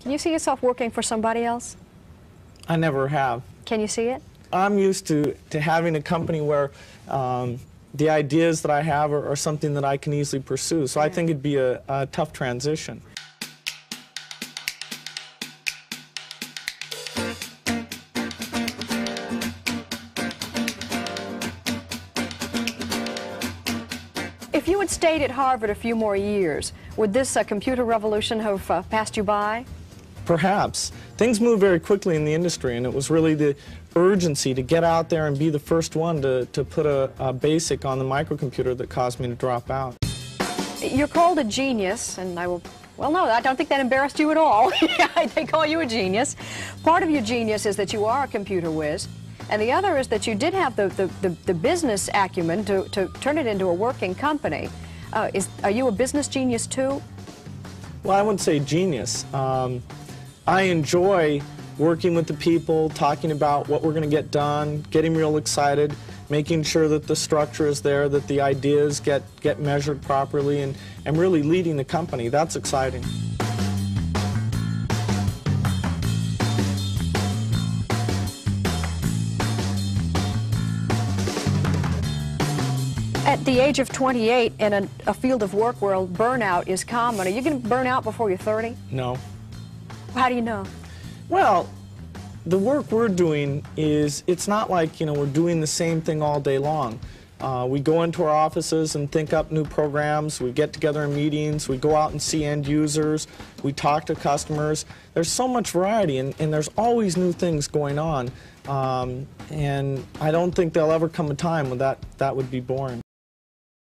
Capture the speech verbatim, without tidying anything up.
Can you see yourself working for somebody else? I never have. Can you see it? I'm used to, to having a company where um, the ideas that I have are, are something that I can easily pursue. So yeah. I think it'd be a, a tough transition. If you had stayed at Harvard a few more years, would this uh, computer revolution have uh, passed you by? Perhaps. Things move very quickly in the industry, and it was really the urgency to get out there and be the first one to, to put a, a basic on the microcomputer that caused me to drop out. You're called a genius, and I will, well, no, I don't think that embarrassed you at all. They call you a genius. Part of your genius is that you are a computer whiz, and the other is that you did have the, the, the, the business acumen to, to turn it into a working company. Uh, is, are you a business genius too? Well, I wouldn't say genius. Um, I enjoy working with the people, talking about what we're going to get done, getting real excited, making sure that the structure is there, that the ideas get, get measured properly, and, and really leading the company. That's exciting. At the age of twenty-eight, in a, a field of work where burnout is common, are you going to burn out before you're thirty? No. How do you know? Well, the work we're doing is, it's not like, you know, we're doing the same thing all day long. Uh, we go into our offices and think up new programs, we get together in meetings, we go out and see end users, we talk to customers. There's so much variety, and, and there's always new things going on. Um, and I don't think there'll ever come a time when that, that would be boring.